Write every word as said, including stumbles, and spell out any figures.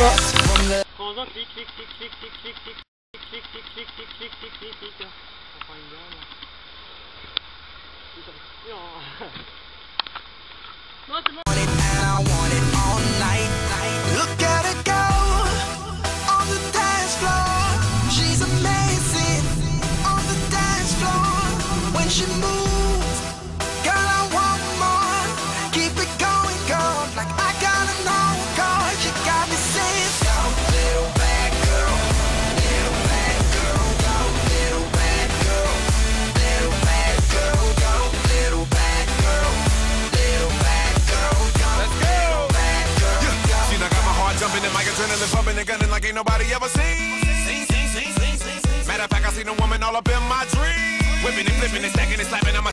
Comment Quand on clique, clique, clique, clique, clique, clique, clique, clique, clique, clique, clique, clique, clique, clique, clique, clique. On prend une gamme. Non, c'est bon. Look at her go on the dance floor. She's amazing on the dance floor. When she moves, girl, I want more. Keep it going, girl, like I gotta know, girl. You got me saying, go, little bad girl, little bad girl, go, little bad girl, little bad girl, go, little bad girl, little bad girl, go. Let's go. Jumping in my adrenaline, pumping and gunning like ain't nobody ever seen. Matter of fact, I seen a woman all up in my dream. Whipping and flipping and stacking and slapping. I'm a